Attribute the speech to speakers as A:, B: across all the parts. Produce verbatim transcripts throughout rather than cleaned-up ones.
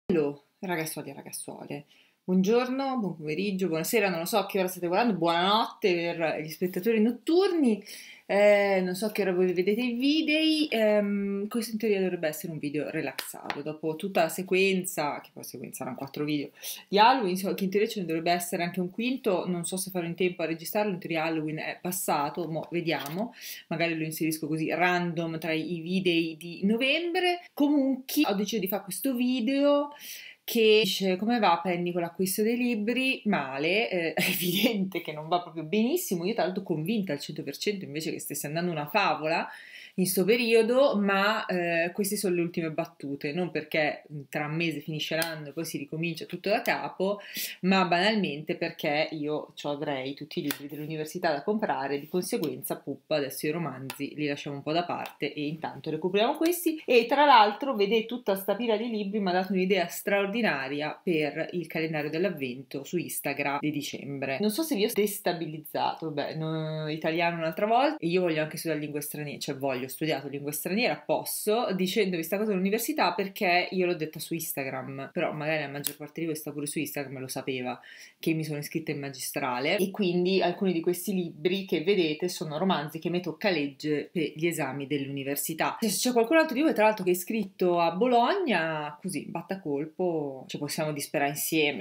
A: Hello, ragazzuoli e ragazzuole, buongiorno, buon pomeriggio, buonasera, non lo so a che ora state guardando, buonanotte per gli spettatori notturni, eh, non so a che ora voi vedete i video, ehm, questo in teoria dovrebbe essere un video rilassato, dopo tutta la sequenza, che poi sequenza erano quattro video di Halloween, so che in teoria ce ne dovrebbe essere anche un quinto, non so se farò in tempo a registrarlo, in teoria Halloween è passato, mo vediamo, magari lo inserisco così random tra i video di novembre. Comunque ho deciso di fare questo video che dice come va Penny con l'acquisto dei libri. Male, eh, è evidente che non va proprio benissimo, io tra l'altro convinta al cento per cento invece che stesse andando una favola in sto periodo, ma eh, queste sono le ultime battute, non perché tra un mese finisce l'anno e poi si ricomincia tutto da capo, ma banalmente perché io avrei tutti i libri dell'università da comprare, di conseguenza puppa, adesso i romanzi li lasciamo un po' da parte e intanto recuperiamo questi. E tra l'altro vedete tutta sta pila di libri mi ha dato un'idea straordinaria per il calendario dell'avvento su Instagram di dicembre. Non so se vi ho destabilizzato, beh, no, italiano un'altra volta, e io voglio anche studiare lingue straniere, cioè voglio ho studiato lingua straniera, posso, dicendovi questa cosa all'università perché io l'ho detta su Instagram, però magari la maggior parte di voi sta pure su Instagram e lo sapeva che mi sono iscritta in magistrale, e quindi alcuni di questi libri che vedete sono romanzi che mi tocca leggere per gli esami dell'università. Se c'è qualcun altro di voi tra l'altro che è iscritto a Bologna, così battacolpo ci possiamo disperare insieme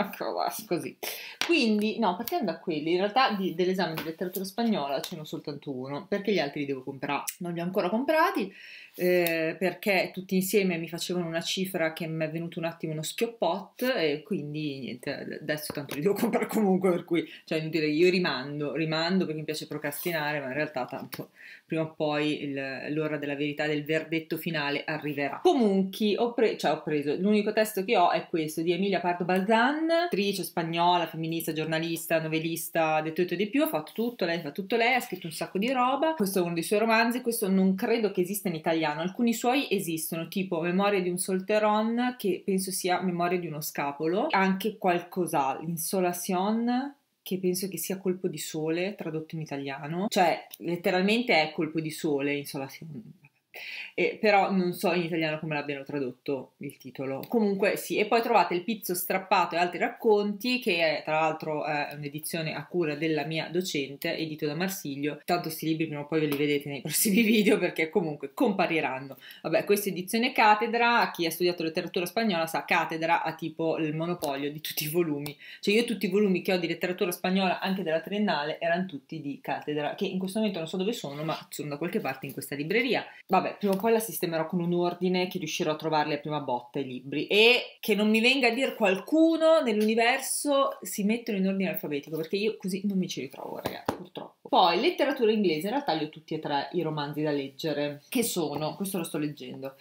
A: così. Quindi no, partendo da quelli, in realtà di, dell'esame di letteratura spagnola ce n'ho soltanto uno, perché gli altri li devo comprare, non li ho ancora comprati, eh, perché tutti insieme mi facevano una cifra che mi è venuto un attimo uno schioppot, e quindi niente, adesso tanto li devo comprare comunque, per cui cioè inutile, io rimando, rimando perché mi piace procrastinare, ma in realtà tanto prima o poi l'ora della verità, del verdetto finale arriverà. Comunque ho, pre cioè, ho preso, l'unico testo che ho è questo di Emilia Pardo Bazán, attrice spagnola, femminista, giornalista, novelista, di tutto e di più, ha fatto tutto lei, fa tutto lei, ha scritto un sacco di roba. Questo è uno dei suoi romanzi, questo non credo che esista in italiano, alcuni suoi esistono, tipo Memorie di un solteron, che penso sia Memorie di uno scapolo, anche qualcos'altro, Insolación, che penso che sia Colpo di sole, tradotto in italiano, cioè letteralmente è Colpo di sole, Insolación. Eh, però non so in italiano come l'abbiano tradotto il titolo. Comunque sì, e poi trovate Il pizzo strappato e altri racconti, che è tra l'altro è un'edizione a cura della mia docente, edito da Marsiglio. Tanto sti libri prima o poi ve li vedete nei prossimi video perché comunque compariranno. Vabbè, questa edizione Cattedra, chi ha studiato letteratura spagnola sa, Cattedra ha tipo il monopolio di tutti i volumi, cioè io tutti i volumi che ho di letteratura spagnola anche della triennale erano tutti di Cattedra, che in questo momento non so dove sono, ma sono da qualche parte in questa libreria. Vabbè, prima o poi la sistemerò con un ordine che riuscirò a trovarli a prima botta i libri, e che non mi venga a dire qualcuno nell'universo si mettono in ordine alfabetico, perché io così non mi ci ritrovo, ragazzi, purtroppo. Poi letteratura inglese, in realtà li ho tutti e tre i romanzi da leggere, che sono, questo lo sto leggendo,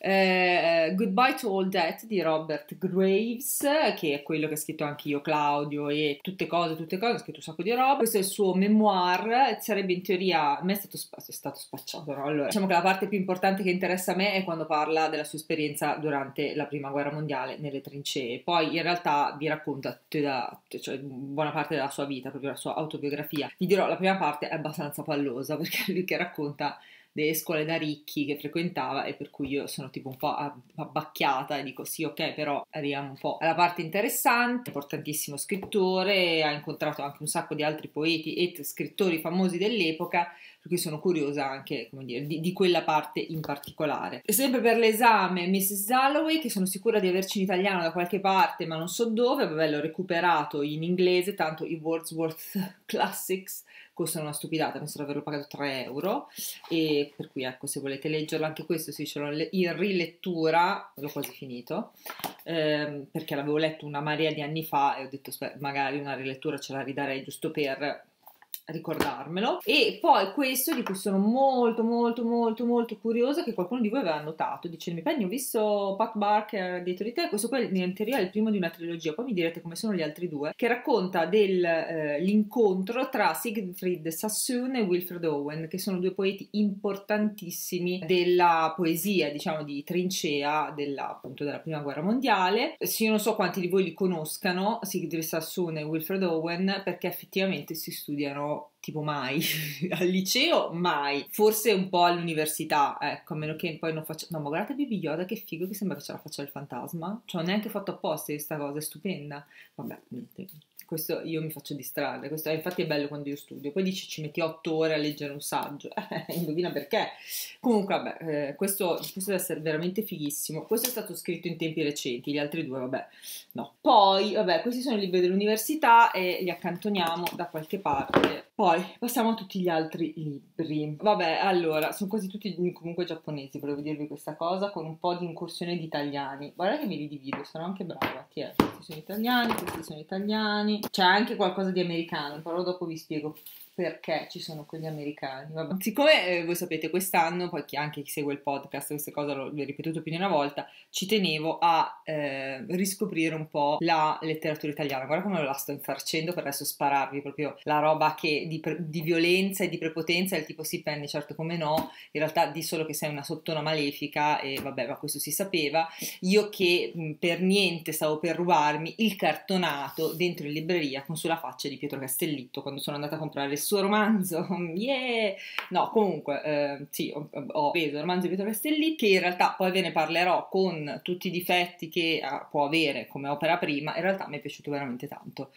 A: eh, Goodbye to All That di Robert Graves, che è quello che ha scritto anche Io Claudio e tutte cose, tutte cose, ha scritto un sacco di roba. Questo è il suo memoir, sarebbe in teoria, a me è stato, è stato spacciato, no? Allora, diciamo che la parte più importante che interessa a me è quando parla della sua esperienza durante la prima guerra mondiale nelle trincee, poi in realtà vi racconta da, cioè, buona parte della sua vita, proprio la sua autobiografia. Vi dirò, la prima parte è abbastanza pallosa perché è lui che racconta delle scuole da ricchi che frequentava, e per cui io sono tipo un po' abbacchiata e dico sì, ok, però arriviamo un po' alla parte interessante. Importantissimo scrittore, ha incontrato anche un sacco di altri poeti e scrittori famosi dell'epoca, per cui sono curiosa anche, come dire, di, di quella parte in particolare. E sempre per l'esame missus Dalloway, che sono sicura di averci in italiano da qualche parte ma non so dove, vabbè, l'ho recuperato in inglese, tanto i Wordsworth Classics costano una stupidata, penso di averlo pagato tre euro, e per cui ecco, se volete leggerlo anche questo, sì, ce l'ho in rilettura, l'ho quasi finito, ehm, perché l'avevo letto una marea di anni fa e ho detto magari una rilettura ce la ridarei giusto per ricordarmelo. E poi questo di cui sono molto molto molto molto curiosa, che qualcuno di voi aveva notato dicendo: Penny, ho visto Pat Barker dietro di te, questo qua in teoria è il primo di una trilogia, poi mi direte come sono gli altri due, che racconta dell'incontro eh, tra Siegfried Sassoon e Wilfred Owen, che sono due poeti importantissimi della poesia, diciamo, di trincea della, appunto, della prima guerra mondiale. Io non so quanti di voi li conoscano, Siegfried Sassoon e Wilfred Owen, perché effettivamente si studiano tipo mai, al liceo mai, forse un po' all'università, ecco, a meno che poi non faccia... No, ma guardate Baby Yoda, che figo, che sembra che ce la faccia il fantasma, cioè ho neanche fatto apposta questa cosa, è stupenda. Vabbè, niente, questo io mi faccio distrarre, questo infatti è bello quando io studio, poi dici ci metti otto ore a leggere un saggio, eh, indovina perché. Comunque vabbè, eh, questo, questo deve essere veramente fighissimo, questo è stato scritto in tempi recenti, gli altri due vabbè, no. Poi vabbè, questi sono i libri dell'università e li accantoniamo da qualche parte. Poi passiamo a tutti gli altri libri. Vabbè, allora, sono quasi tutti comunque giapponesi, volevo dirvi questa cosa, con un po' di incursione di italiani. Guarda che me li divido, sono anche brava. Ti è? Questi sono italiani, questi sono italiani. C'è anche qualcosa di americano, però dopo vi spiego perché ci sono quelli americani. Vabbè. Siccome eh, voi sapete quest'anno, poi chi anche chi segue il podcast, queste cose l'ho ripetuto più di una volta, ci tenevo a eh, riscoprire un po' la letteratura italiana. Guarda come la sto infarcendo per adesso spararvi proprio la roba che di, di violenza e di prepotenza, del tipo sì Penny, certo come no, in realtà di solo che sei una sottona malefica e vabbè, ma questo si sapeva. Io che mh, per niente stavo per rubarmi il cartonato dentro in libreria con sulla faccia di Pietro Castellitto quando sono andata a comprare il suo romanzo, yeah! No, comunque, eh, sì, ho, ho preso il romanzo di Pietro Castellitto, che in realtà poi ve ne parlerò con tutti i difetti che ah, può avere come opera prima, in realtà mi è piaciuto veramente tanto.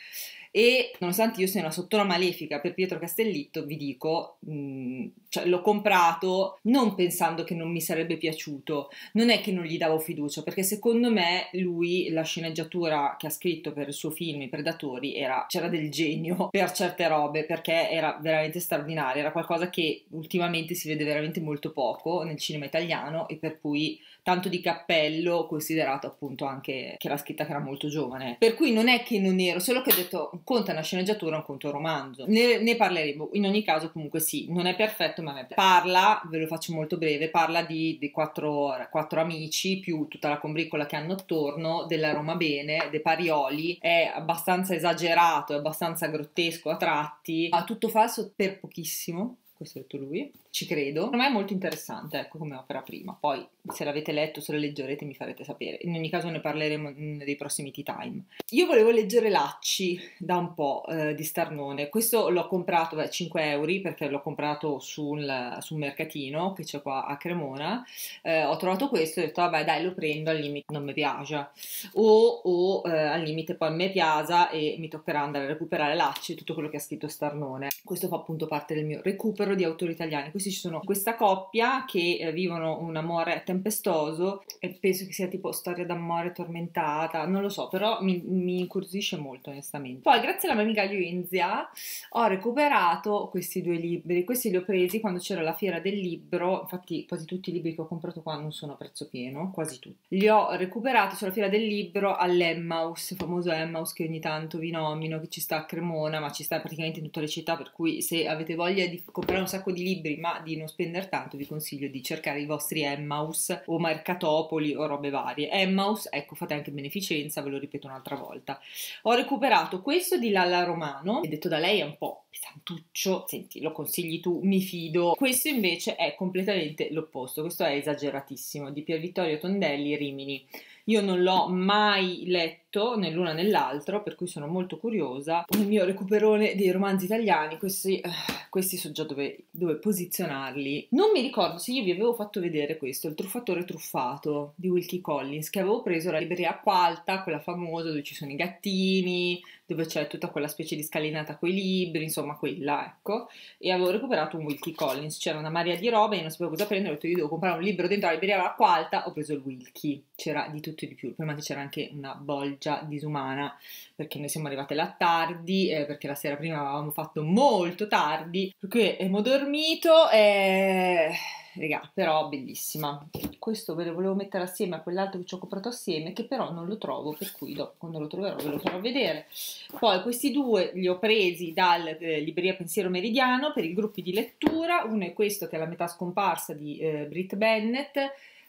A: E nonostante io sia una sottona malefica per Pietro Castellitto, vi dico, mh, cioè, l'ho comprato non pensando che non mi sarebbe piaciuto, non è che non gli davo fiducia, perché secondo me lui, la sceneggiatura che ha scritto per il suo film I Predatori, era, c'era del genio per certe robe, perché era veramente straordinaria, era qualcosa che ultimamente si vede veramente molto poco nel cinema italiano e per cui tanto di cappello, considerato appunto anche che l'ha scritta che era molto giovane. Per cui non è che non ero, solo che ho detto un conto è una sceneggiatura, un conto è un romanzo. Ne, ne parleremo. In ogni caso comunque sì, non è perfetto, ma parla, ve lo faccio molto breve, parla di, di quattro, quattro amici più tutta la combricola che hanno attorno, della Roma Bene, dei Parioli. È abbastanza esagerato, è abbastanza grottesco a tratti, ha tutto falso per pochissimo. Questo ha detto lui, ci credo. Per me è molto interessante, ecco, come opera prima. Poi, se l'avete letto, se lo leggerete, mi farete sapere. In ogni caso ne parleremo nei prossimi tea time. Io volevo leggere Lacci da un po' eh, di Starnone. Questo l'ho comprato a cinque euro perché l'ho comprato sul, sul mercatino che c'è qua a Cremona. Eh, ho trovato questo e ho detto, vabbè, dai, lo prendo, al limite non mi piace. O, o eh, al limite poi mi piace e mi toccherà andare a recuperare Lacci e tutto quello che ha scritto Starnone. Questo fa appunto parte del mio recupero di autori italiani. Questi ci sono questa coppia che eh, vivono un amore tempestoso e penso che sia tipo storia d'amore tormentata, non lo so, però mi, mi incuriosisce molto onestamente. Poi grazie alla mia amica Yuenzia ho recuperato questi due libri, questi li ho presi quando c'era la fiera del libro, infatti quasi tutti i libri che ho comprato qua non sono a prezzo pieno, quasi tutti. Li ho recuperati sulla fiera del libro all'Emmaus, il famoso Emmaus che ogni tanto vi nomino, che ci sta a Cremona, ma ci sta praticamente in tutte le città, per cui se avete voglia di comprare un sacco di libri ma di non spendere tanto, vi consiglio di cercare i vostri Emmaus o Mercatopoli o robe varie. Emmaus, ecco, fate anche beneficenza, ve lo ripeto un'altra volta. Ho recuperato questo di Lalla Romano, e detto da lei è un po' pesantuccio, senti, lo consigli tu, mi fido. Questo invece è completamente l'opposto, questo è esageratissimo, di Pier Vittorio Tondelli, Rimini. Io non l'ho mai letto né l'una né l'altro, per cui sono molto curiosa. Il mio recuperone dei romanzi italiani, questi, eh, questi so già dove, dove posizionarli. Non mi ricordo se io vi avevo fatto vedere questo, Il truffatore truffato di Wilkie Collins, che avevo preso alla libreria Acqua Alta, quella famosa dove ci sono i gattini, dove c'è tutta quella specie di scalinata coi libri, insomma quella, ecco, e avevo recuperato un Wilkie Collins, c'era una marea di robe e non sapevo cosa prendere, ho detto io devo comprare un libro dentro la libreria Acqua Alta, ho preso il Wilkie, c'era di tutto e di più, prima c'era anche una bolgia disumana, perché noi siamo arrivate là tardi, eh, perché la sera prima avevamo fatto molto tardi, per cui abbiamo dormito e... Regà, però bellissima. Questo ve lo volevo mettere assieme a quell'altro che ci ho comprato assieme, che però non lo trovo, per cui dopo, quando lo troverò ve lo farò vedere. Poi questi due li ho presi dal eh, Libreria Pensiero Meridiano per i gruppi di lettura. Uno è questo che è La metà scomparsa di eh, Brit Bennett,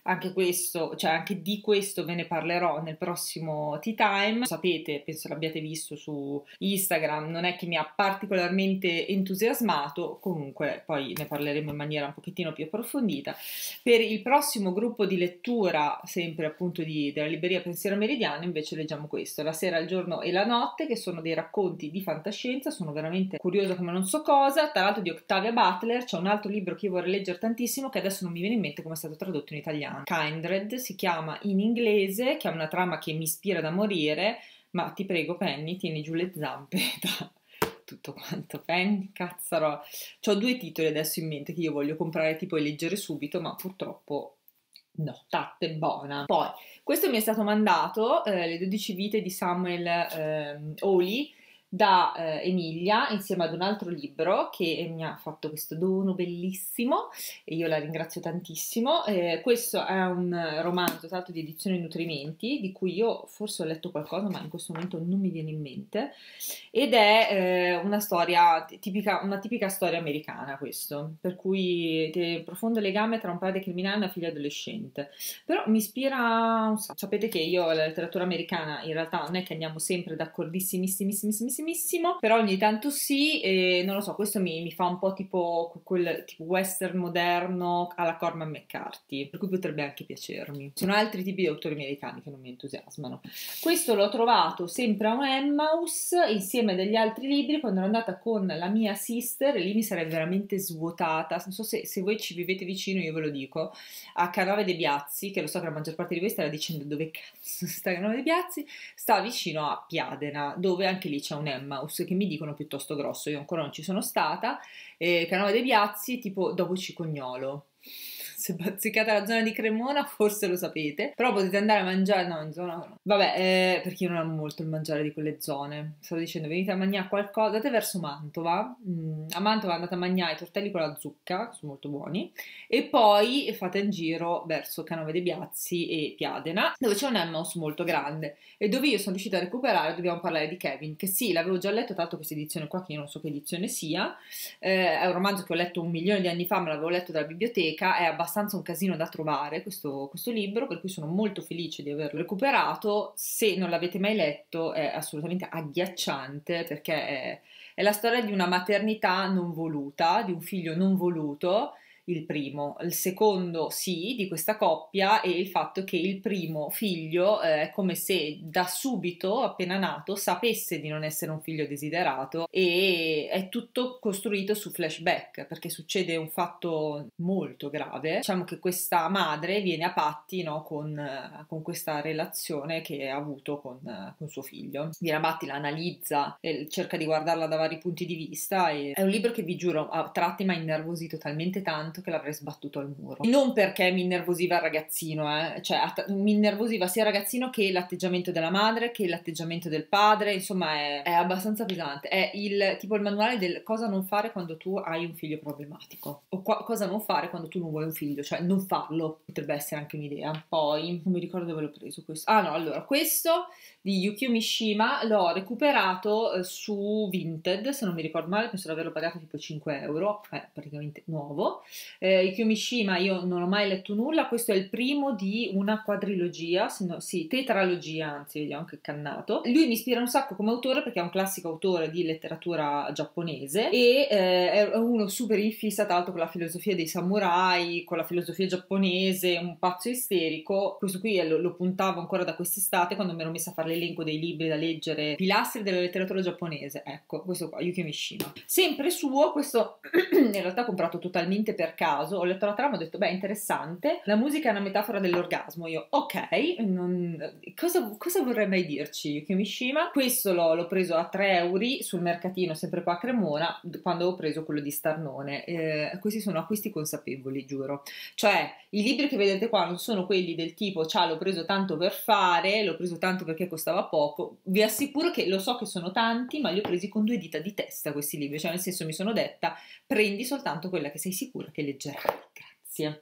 A: anche questo, cioè anche di questo ve ne parlerò nel prossimo Tea Time. Sapete, penso l'abbiate visto su Instagram, non è che mi ha particolarmente entusiasmato, comunque poi ne parleremo in maniera un pochettino più approfondita. Per il prossimo gruppo di lettura, sempre appunto di, della libreria Pensiero Meridiano, invece leggiamo questo, La sera, il giorno e la notte, che sono dei racconti di fantascienza. Sono veramente curiosa come non so cosa, tra l'altro di Octavia Butler. C'è un altro libro che io vorrei leggere tantissimo, che adesso non mi viene in mente come è stato tradotto in italiano. Kindred si chiama in inglese, che ha una trama che mi ispira da morire, ma ti prego Penny, tieni giù le zampe da tutto quanto. Penny, cazzaro. C'ho due titoli adesso in mente che io voglio comprare tipo e leggere subito, ma purtroppo no, tatte buona. Poi, questo mi è stato mandato, eh, Le dodici vite di Samuel eh, Hawley, da eh, Emilia, insieme ad un altro libro che mi ha fatto questo dono bellissimo e io la ringrazio tantissimo. Eh, questo è un romanzo tratto di Edizioni Nutrimenti, di cui io forse ho letto qualcosa ma in questo momento non mi viene in mente, ed è eh, una storia tipica, una tipica storia americana, questo, per cui c'è profondo legame tra un padre criminale e una figlia adolescente, però mi ispira un sacco. Sapete che io la letteratura americana in realtà non è che andiamo sempre d'accordissimissimissimi, però ogni tanto sì, e non lo so, questo mi, mi fa un po' tipo quel tipo western moderno alla Cormac McCarthy, per cui potrebbe anche piacermi. Ci sono altri tipi di autori americani che non mi entusiasmano. Questo l'ho trovato sempre a un Emmaus insieme a degli altri libri quando ero andata con la mia sister, e lì mi sarei veramente svuotata. Non so se, se voi ci vivete vicino, io ve lo dico, a Canove dei Biazzi, che lo so che la maggior parte di voi starà dicendo dove cazzo sta Canove dei Biazzi, sta vicino a Piadena, dove anche lì c'è un Emmaus che mi dicono piuttosto grosso, io ancora non ci sono stata. eh, Canova dei Biazzi, tipo dopo Cicognolo. Se bazzicate la zona di Cremona forse lo sapete, però potete andare a mangiare, no, in zona no. Vabbè, eh, perché io non amo molto il mangiare di quelle zone. Stavo dicendo, venite a mangiare qualcosa, andate verso Mantova. Mm, a Mantova andate a mangiare i tortelli con la zucca, sono molto buoni, e poi fate in giro verso Canove dei Biazzi e Piadena, dove c'è un Emmaus molto grande e dove io sono riuscita a recuperare. Dobbiamo parlare di Kevin, che sì, l'avevo già letto, tanto questa edizione qua, che io non so che edizione sia, eh, è un romanzo che ho letto un milione di anni fa, me l'avevo letto dalla biblioteca, è abbastanza un casino da trovare questo, questo libro, per cui sono molto felice di averlo recuperato. Se non l'avete mai letto è assolutamente agghiacciante, perché è, è la storia di una maternità non voluta, di un figlio non voluto, il primo. Il secondo sì, di questa coppia, e il fatto che il primo figlio eh, è come se da subito, appena nato, sapesse di non essere un figlio desiderato, e è tutto costruito su flashback, perché succede un fatto molto grave. Diciamo che questa madre viene a patti, no, con, con questa relazione che ha avuto con, con suo figlio. Viene a patti, la analizza e cerca di guardarla da vari punti di vista, e è un libro che vi giuro a tratti mi ha innervosito talmente tanto che l'avrei sbattuto al muro. Non perché mi innervosiva il ragazzino, eh. Cioè mi innervosiva sia il ragazzino che l'atteggiamento della madre, che l'atteggiamento del padre, insomma è, è abbastanza pesante. È il tipo il manuale del cosa non fare quando tu hai un figlio problematico, o qua, cosa non fare quando tu non vuoi un figlio, cioè non farlo, potrebbe essere anche un'idea. Poi non mi ricordo dove l'ho preso questo. Ah no, allora questo di Yukio Mishima l'ho recuperato eh, su Vinted, se non mi ricordo male, penso di averlo pagato tipo cinque euro, è praticamente nuovo. eh, Yukio Mishima io non ho mai letto nulla, questo è il primo di una quadrilogia, se no, sì, tetralogia, anzi, vediamo che cannato. Lui mi ispira un sacco come autore perché è un classico autore di letteratura giapponese, e eh, è uno super in fissa tra l'altro con la filosofia dei samurai, con la filosofia giapponese, un pazzo isterico. Questo qui lo, lo puntavo ancora da quest'estate quando mi ero messa a fare l'elenco dei libri da leggere, pilastri della letteratura giapponese, ecco, questo qua, Yukio Mishima. Sempre suo, questo in realtà ho comprato totalmente per caso, ho letto la trama e ho detto beh, interessante, la musica è una metafora dell'orgasmo, io ok, non, cosa, cosa vorrei mai dirci Yukio Mishima? Questo l'ho, l'ho preso a tre euro sul mercatino sempre qua a Cremona quando ho preso quello di Starnone. Eh, questi sono acquisti consapevoli, giuro, cioè i libri che vedete qua non sono quelli del tipo ciao l'ho preso tanto per fare, l'ho preso tanto perché costava poco. Vi assicuro che lo so che sono tanti, ma li ho presi con due dita di testa questi libri, cioè nel senso mi sono detta prendi soltanto quella che sei sicura che leggerai. Grazie.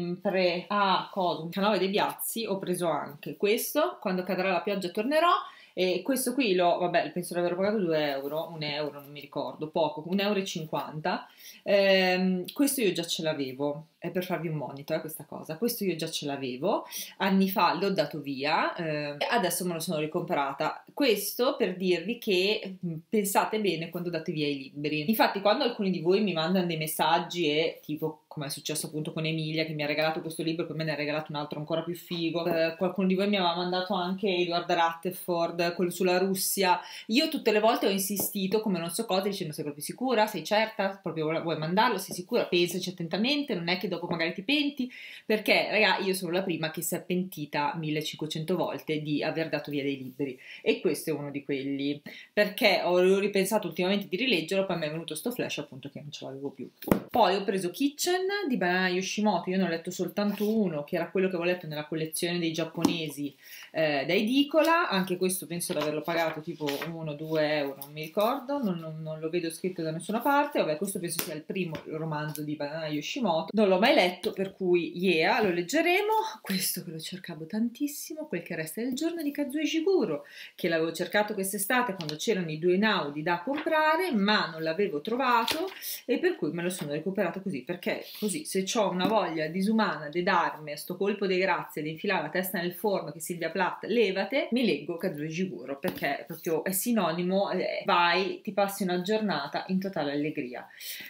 A: Sempre a cosa, Canove dei Biazzi ho preso anche questo, Quando cadrà la pioggia tornerò. E questo qui l'ho, vabbè, penso di aver pagato due euro, un euro, non mi ricordo, poco, un euro e cinquanta. Ehm, questo io già ce l'avevo, è per farvi un monito, eh, questa cosa. Questo io già ce l'avevo, anni fa l'ho dato via, eh, adesso me lo sono ricomprata. Questo per dirvi che mh, pensate bene quando date via i libri. Infatti quando alcuni di voi mi mandano dei messaggi e tipo, come è successo appunto con Emilia che mi ha regalato questo libro e poi me ne ha regalato un altro ancora più figo, eh, qualcuno di voi mi aveva mandato anche Edward Rutherford, quello sulla Russia. Io tutte le volte ho insistito come non so cosa dicendo: sei proprio sicura? Sei certa? Proprio vuoi mandarlo? Sei sicura? Pensaci attentamente, non è che dopo magari ti penti, perché raga io sono la prima che si è pentita millecinquecento volte di aver dato via dei libri e questo è uno di quelli, perché ho ripensato ultimamente di rileggerlo, poi mi è venuto sto flash appunto che non ce l'avevo più. Poi ho preso Kitchen di Banana Yoshimoto, io ne ho letto soltanto uno che era quello che avevo letto nella collezione dei giapponesi eh, da edicola, anche questo penso di averlo pagato tipo uno due euro, non mi ricordo, non, non, non lo vedo scritto da nessuna parte. Vabbè, questo penso sia il primo romanzo di Banana Yoshimoto, non l'ho mai letto, per cui yeah, lo leggeremo. Questo che lo cercavo tantissimo, Quel che resta del giorno di Kazuo Ishiguro, che l'avevo cercato quest'estate quando c'erano i due Naudi da comprare, ma non l'avevo trovato e per cui me lo sono recuperato così, perché così se ho una voglia disumana di darmi a sto colpo di grazia di infilare la testa nel forno che Silvia Plath levate, mi leggo Kazuo Ishiguro, perché proprio è sinonimo, eh, vai, ti passi una giornata in totale allegria.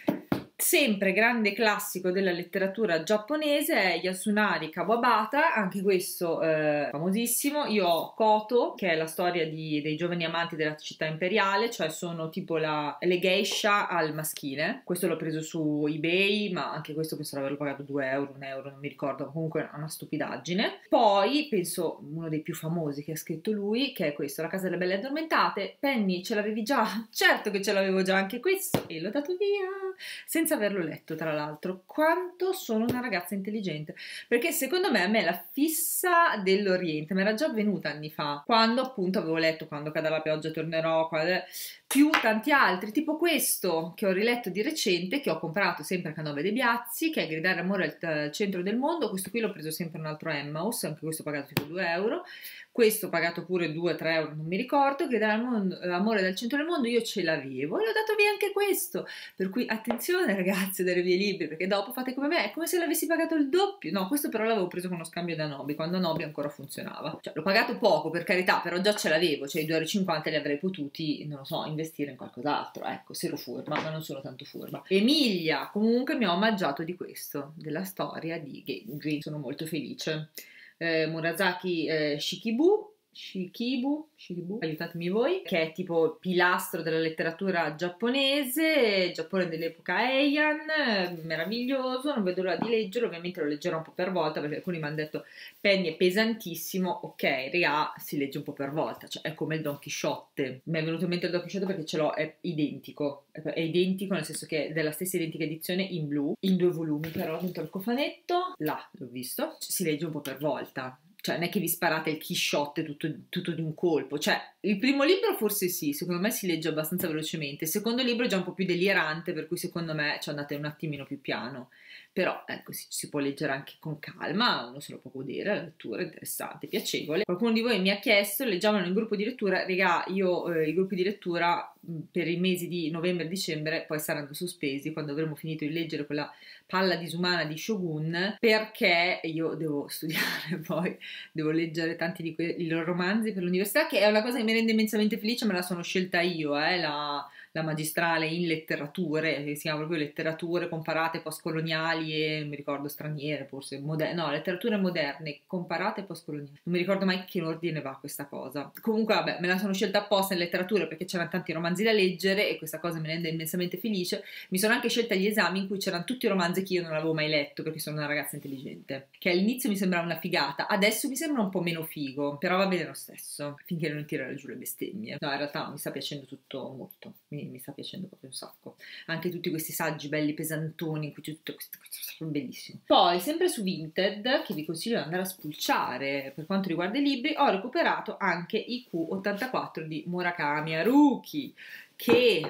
A: Sempre grande classico della letteratura giapponese è Yasunari Kawabata, anche questo eh, famosissimo. Io ho Koto, che è la storia di, dei giovani amanti della città imperiale, cioè sono tipo la, le geisha al maschile. Questo l'ho preso su eBay, ma anche questo penso di averlo pagato due euro, un euro, non mi ricordo, comunque è una stupidaggine. Poi penso uno dei più famosi che ha scritto lui, che è questo, La casa delle belle addormentate. Penny, ce l'avevi già? Certo che ce l'avevo già anche questo e l'ho dato via senza averlo letto, tra l'altro. Quanto sono una ragazza intelligente, perché secondo me a me la fissa dell'Oriente mi era già venuta anni fa, quando appunto avevo letto Quando cade la pioggia tornerò, quando... più tanti altri, tipo questo che ho riletto di recente, che ho comprato sempre a Canove dei Biazzi, che è Gridare amore al centro del mondo. Questo qui l'ho preso sempre un altro Emmaus, anche questo ho pagato tipo due euro, questo ho pagato pure due tre euro, non mi ricordo. Gridare amore dal centro del mondo io ce l'avevo e l'ho dato via anche questo, per cui attenzione ragazzi a dare via i libri, perché dopo fate come me, è come se l'avessi pagato il doppio. No, questo però l'avevo preso con uno scambio da Nobi, quando Nobi ancora funzionava, cioè l'ho pagato poco per carità, però già ce l'avevo, cioè i due euro e cinquanta li avrei potuti, non lo so, investire in qualcos'altro, ecco, se ero furba, ma non sono tanto furba. Emilia comunque mi ha omaggiato di questo, della storia di Genji, sono molto felice. eh, Murasaki eh, Shikibu Shikibu, Shikibu, aiutatemi voi, che è tipo pilastro della letteratura giapponese, Giappone dell'epoca Heian, meraviglioso, non vedo l'ora di leggerlo. Ovviamente lo leggerò un po' per volta, perché alcuni mi hanno detto Penny è pesantissimo. Ok, raga, si legge un po' per volta, cioè è come il Don Chisciotte. Mi è venuto in mente il Don Chisciotte perché ce l'ho, è identico, è identico nel senso che è della stessa identica edizione in blu, in due volumi però dentro il cofanetto, là l'ho visto, si legge un po' per volta. Cioè non è che vi sparate il Chisciotte tutto, tutto di un colpo, cioè il primo libro forse sì, secondo me si legge abbastanza velocemente, il secondo libro è già un po' più delirante, per cui secondo me ci andate un attimino più piano, però ecco si, si può leggere anche con calma, uno se lo può godere, la lettura è interessante, piacevole. Qualcuno di voi mi ha chiesto, leggiamolo in gruppo di lettura, regà, io eh, i gruppi di lettura mh, per i mesi di novembre e dicembre poi saranno sospesi quando avremo finito di leggere quella palla disumana di Shogun, perché io devo studiare poi, devo leggere tanti di quei loro romanzi per l'università, che è una cosa che mi rende immensamente felice, me la sono scelta io, eh, la, la magistrale in letterature, che si chiama proprio letterature comparate postcoloniali e, non mi ricordo, straniere, forse, moderne, no, letterature moderne, comparate postcoloniali, non mi ricordo mai che in ordine va questa cosa. Comunque, vabbè, me la sono scelta apposta in letterature perché c'erano tanti romanzi da leggere e questa cosa mi rende immensamente felice. Mi sono anche scelta gli esami in cui c'erano tutti i romanzi che io non avevo mai letto perché sono una ragazza intelligente, che all'inizio mi sembrava una figata, adesso mi sembra un po' meno figo, però va bene lo stesso, finché non tirare giù le bestemmie. No, in realtà mi sta piacendo tutto molto, mi, mi sta piacendo proprio un sacco, anche tutti questi saggi belli pesantoni in cui c'è tutto questo, questo bellissimo. Poi sempre su Vinted, che vi consiglio di andare a spulciare per quanto riguarda i libri, ho recuperato anche I Q ottantaquattro di Murakami Haruki, che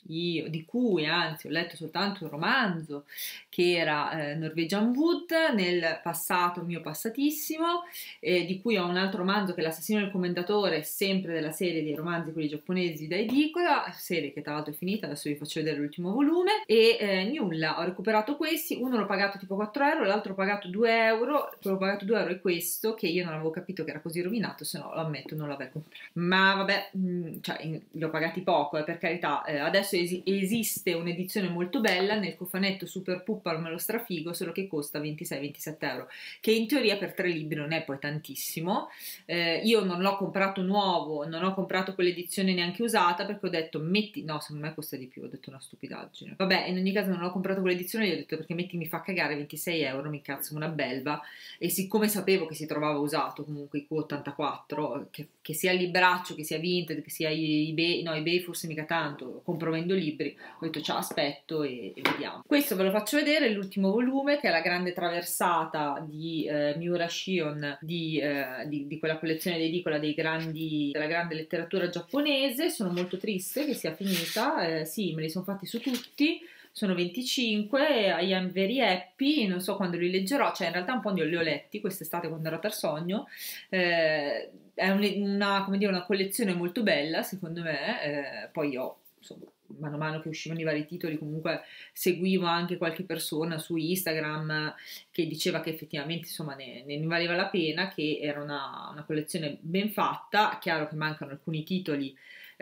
A: io, di cui anzi ho letto soltanto un romanzo che era eh, Norwegian Wood, nel passato mio passatissimo, eh, di cui ho un altro romanzo che è L'assassino del commendatore, sempre della serie dei romanzi quelli giapponesi da edicola, serie che tra l'altro è finita, adesso vi faccio vedere l'ultimo volume, e eh, nulla, ho recuperato questi, uno l'ho pagato tipo quattro euro, l'altro ho pagato due euro, quello ho pagato due euro è questo, che io non avevo capito che era così rovinato, se no lo ammetto non l'avrei comprato, ma vabbè, mh, cioè li ho pagati poco, eh, per carità, eh, adesso Es esiste un'edizione molto bella nel cofanetto Super Puppa, me lo strafigo, solo che costa ventisei ventisette euro, che in teoria per tre libri non è poi tantissimo. Eh, io non l'ho comprato nuovo, non ho comprato quell'edizione neanche usata perché ho detto metti, no, secondo me costa di più, ho detto una stupidaggine, vabbè, in ogni caso non ho comprato quell'edizione, gli ho detto perché metti mi fa cagare ventisei euro, mi cazzo una belva, e siccome sapevo che si trovava usato comunque i Q ottantaquattro, che, che sia il libraccio, che sia Vinted, che sia eBay, no eBay forse mica tanto, compro vendo libri, ho detto ciao, aspetto e, e vediamo. Questo ve lo faccio vedere, l'ultimo volume che è la grande traversata di eh, Miura Shion, di, eh, di, di quella collezione edicola dei grandi, della grande letteratura giapponese. Sono molto triste che sia finita, eh, sì, me li sono fatti su tutti, sono venticinque, I am very happy, non so quando li leggerò, cioè in realtà un po' li ho letti quest'estate quando ero a Tarsogno, eh, è un, una, come dire, una collezione molto bella secondo me, eh, poi ho insomma, mano a mano che uscivano i vari titoli comunque seguivo anche qualche persona su Instagram che diceva che effettivamente insomma ne, ne valeva la pena, che era una, una collezione ben fatta, chiaro che mancano alcuni titoli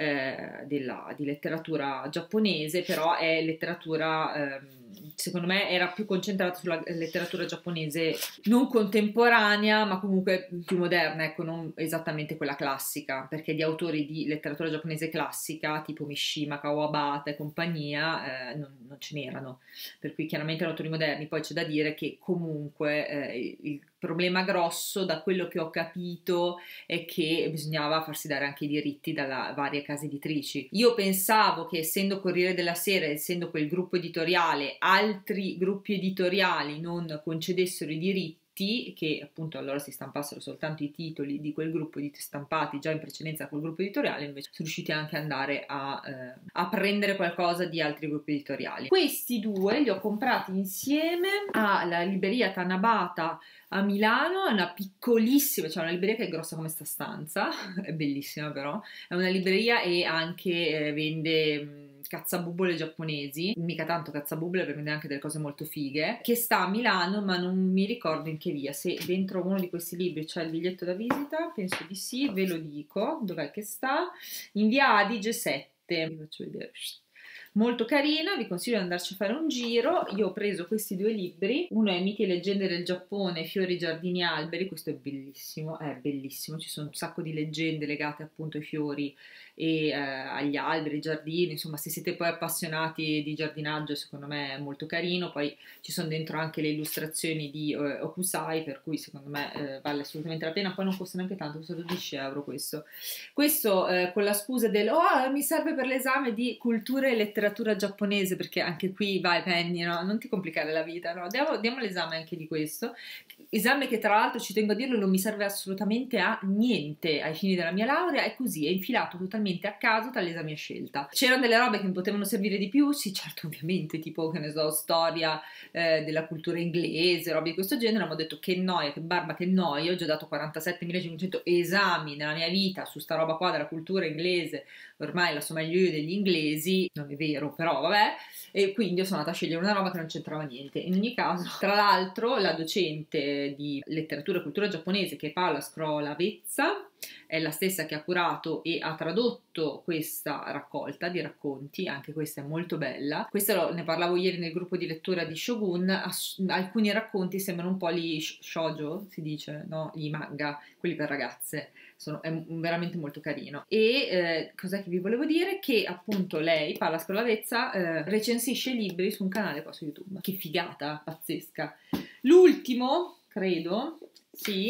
A: eh, della, di letteratura giapponese, però è letteratura eh, secondo me era più concentrata sulla letteratura giapponese non contemporanea ma comunque più moderna, ecco, non esattamente quella classica, perché di autori di letteratura giapponese classica tipo Mishima, Kawabata e compagnia eh, non, non ce n'erano, per cui chiaramente erano autori moderni. Poi c'è da dire che comunque eh, il problema grosso, da quello che ho capito, è che bisognava farsi dare anche i diritti dalle varie case editrici. Io pensavo che essendo Corriere della Sera, essendo quel gruppo editoriale, altri gruppi editoriali non concedessero i diritti, che appunto allora si stampassero soltanto i titoli di quel gruppo di stampati già in precedenza a quel gruppo editoriale, invece sono riusciti anche ad andare a, eh, a prendere qualcosa di altri gruppi editoriali. Questi due li ho comprati insieme alla libreria Tanabata a Milano, è una piccolissima, cioè una libreria che è grossa come sta stanza, è bellissima però, è una libreria e anche eh, vende mh, cazzabubole giapponesi, mica tanto cazzabubole, perché vende anche delle cose molto fighe, che sta a Milano ma non mi ricordo in che via, se dentro uno di questi libri c'è il biglietto da visita, penso di sì, ve lo dico, dov'è che sta? In via Adige sette, vi faccio vedere. Molto carina, vi consiglio di andarci a fare un giro. Io ho preso questi due libri, uno è Miti e leggende del Giappone, fiori, giardini e alberi, questo è bellissimo, è bellissimo, ci sono un sacco di leggende legate appunto ai fiori e eh, agli alberi, ai giardini, insomma se siete poi appassionati di giardinaggio secondo me è molto carino, poi ci sono dentro anche le illustrazioni di eh, Okusai, per cui secondo me eh, vale assolutamente la pena, poi non costa neanche tanto, costa dodici euro questo. Questo eh, con la scusa del oh mi serve per l'esame di cultura e letteratura giapponese, perché anche qui vai Penny, no? Non ti complicare la vita, no? Diamo, diamo l'esame anche di questo, esame che tra l'altro ci tengo a dirlo non mi serve assolutamente a niente ai fini della mia laurea, è così, è infilato totalmente a caso tra l'esame a scelta. C'erano delle robe che mi potevano servire di più? Sì, certo, ovviamente, tipo, che ne so, storia eh, della cultura inglese, robe di questo genere, ma ho detto che noia, che barba, che noia, ho già dato quarantasettemilacinquecento esami nella mia vita su sta roba qua della cultura inglese, ormai la so meglio io degli inglesi, non è vero, però vabbè, e quindi sono andata a scegliere una roba che non c'entrava niente. In ogni caso, tra l'altro, la docente di letteratura e cultura giapponese, che è Paola Scrolavezza, è la stessa che ha curato e ha tradotto questa raccolta di racconti, anche questa è molto bella. Questa lo, ne parlavo ieri nel gruppo di lettura di Shogun, alcuni racconti sembrano un po' gli shoujo, si dice, no? Gli manga, quelli per ragazze. Sono, è veramente molto carino. E eh, cos'è che vi volevo dire? Che appunto lei, Paola Scrolavezza, eh, recensisce libri su un canale qua su YouTube. Che figata, pazzesca. L'ultimo, credo, sì,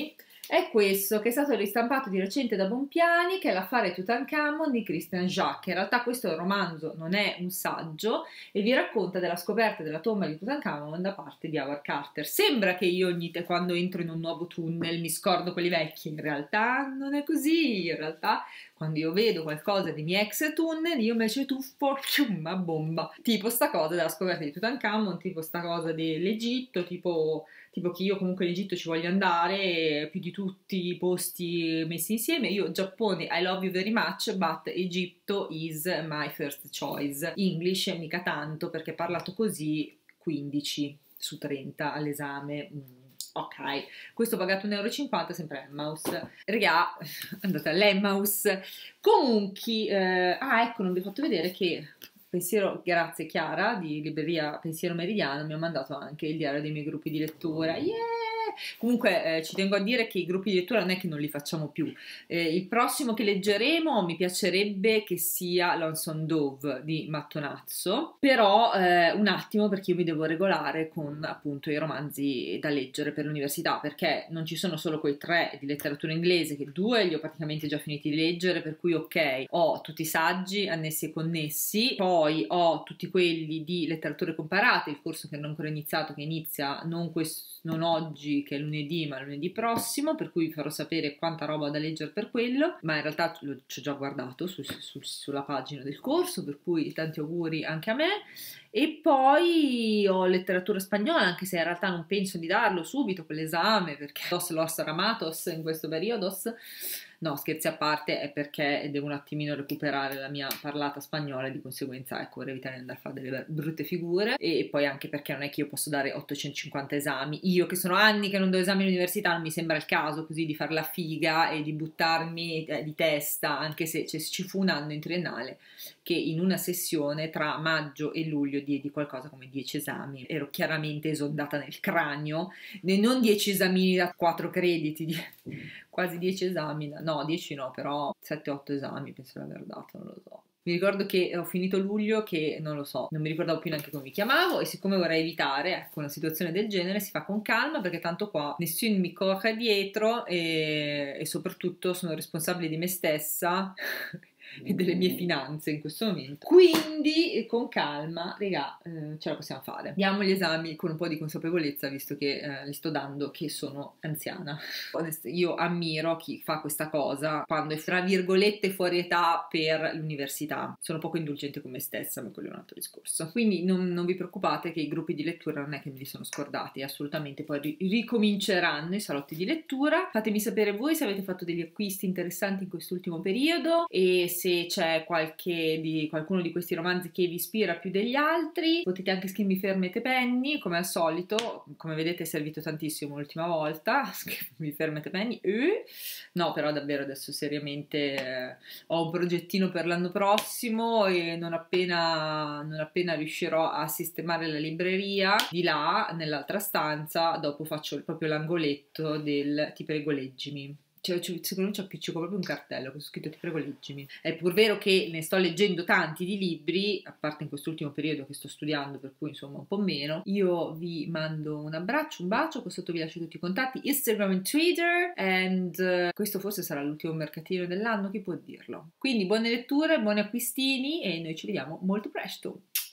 A: è questo, che è stato ristampato di recente da Bompiani, che è L'affare Tutankhamon di Christian Jacques. In realtà questo è un romanzo, non è un saggio, e vi racconta della scoperta della tomba di Tutankhamon da parte di Howard Carter. Sembra che io ogni te quando entro in un nuovo tunnel mi scordo quelli vecchi, in realtà non è così, in realtà quando io vedo qualcosa dei miei ex tunnel io invece tuffo una bomba, tipo sta cosa della scoperta di Tutankhamon, tipo sta cosa dell'Egitto, tipo, tipo che io comunque in Egitto ci voglio andare più di tutti i posti messi insieme. Io Giappone I love you very much, but Egitto is my first choice. English mica tanto, perché parlato così quindici su trenta all'esame. Mm. Ok, questo ho pagato un euro e cinquanta, sempre Emmaus. Regà, andate all'Emmaus. Comunque, eh, ah ecco, non vi ho fatto vedere che Pensiero, grazie Chiara, di libreria Pensiero Meridiano, mi ha mandato anche il diario dei miei gruppi di lettura. Yeah! Comunque eh, ci tengo a dire che i gruppi di lettura non è che non li facciamo più. Eh, il prossimo che leggeremo mi piacerebbe che sia Lonesome Dove di Mattonazzo, però eh, un attimo, perché io mi devo regolare con appunto i romanzi da leggere per l'università, perché non ci sono solo quei tre di letteratura inglese, che due li ho praticamente già finiti di leggere, per cui ok, ho tutti i saggi annessi e connessi, poi ho tutti quelli di letterature comparate, il corso che non ho ancora iniziato, che inizia non, non oggi, che è lunedì, ma lunedì prossimo, per cui vi farò sapere quanta roba ho da leggere per quello, ma in realtà ci ho già guardato su, su, sulla pagina del corso, per cui tanti auguri anche a me. E poi ho letteratura spagnola, anche se in realtà non penso di darlo subito quell'esame, perché dos los ramatos in questo periodo. No, scherzi a parte, è perché devo un attimino recuperare la mia parlata spagnola e di conseguenza, ecco, vorrei evitare di andare a fare delle brutte figure, e poi anche perché non è che io posso dare ottocentocinquanta esami. Io che sono anni che non do esami all'università, non mi sembra il caso così di fare la figa e di buttarmi eh, di testa, anche se cioè, ci fu un anno in triennale che in una sessione tra maggio e luglio diedi qualcosa come dieci esami. Ero chiaramente esondata nel cranio, non dieci esamini da quattro crediti, di quasi dieci esami, no, dieci no, però sette otto esami penso di aver dato, non lo so. Mi ricordo che ho finito luglio che non lo so, non mi ricordavo più neanche come mi chiamavo, e siccome vorrei evitare, ecco, una situazione del genere si fa con calma, perché tanto qua nessuno mi corre dietro e, e soprattutto sono responsabile di me stessa e delle mie finanze in questo momento, quindi con calma, regà, eh, ce la possiamo fare. Diamo gli esami con un po' di consapevolezza, visto che eh, li sto dando che sono anziana. Io ammiro chi fa questa cosa quando è fra virgolette fuori età per l'università. Sono poco indulgente con me stessa, ma quello è un altro discorso. Quindi non, non vi preoccupate che i gruppi di lettura non è che me li sono scordati, assolutamente. Poi ri- ricominceranno i salotti di lettura. Fatemi sapere voi se avete fatto degli acquisti interessanti in quest'ultimo periodo e se c'è qualche di, qualcuno di questi romanzi che vi ispira più degli altri. Potete anche scrivermi fermete penny, come al solito, come vedete è servito tantissimo l'ultima volta, scrivermi fermete penny, eh. No, però davvero adesso seriamente eh, ho un progettino per l'anno prossimo e non appena, non appena riuscirò a sistemare la libreria di là, nell'altra stanza, dopo faccio proprio l'angoletto del ti prego leggimi. Cioè, secondo me ci appiccico proprio un cartello con scritto ti prego leggimi. È pur vero che ne sto leggendo tanti di libri, a parte in quest'ultimo periodo che sto studiando, per cui insomma un po' meno. Io vi mando un abbraccio, un bacio, qua sotto vi lascio tutti i contatti, Instagram e Twitter, and uh, questo forse sarà l'ultimo mercatino dell'anno, chi può dirlo. Quindi buone letture, buoni acquistini e noi ci vediamo molto presto.